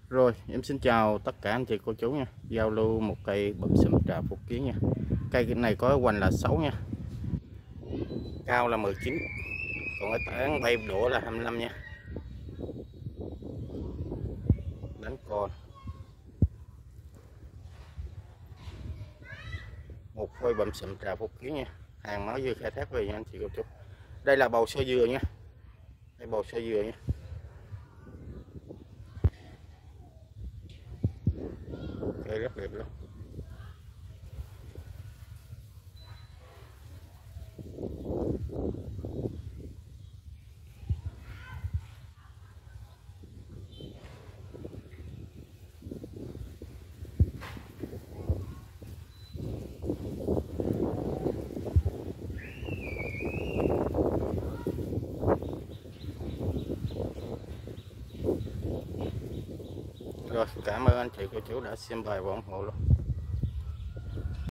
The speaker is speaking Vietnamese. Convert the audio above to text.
Rồi, em xin chào tất cả anh chị cô chú nha. Giao lưu một cây bẩm sinh trà Phúc Kiến nha. Cây này có hoành là 6 nha. Cao là 19. Còn cái tán bay đổ là 25 nha. Đánh con. Một phôi bẩm sinh trà Phúc Kiến nha. Hàng mới vừa khai thác về nha anh chị cô chú. Đây là bầu sơ dừa nha. Đây bầu sơ dừa nha. Cây rất đẹp luôn. Rồi, cảm ơn anh chị cô chú đã xem bài và ủng hộ luôn.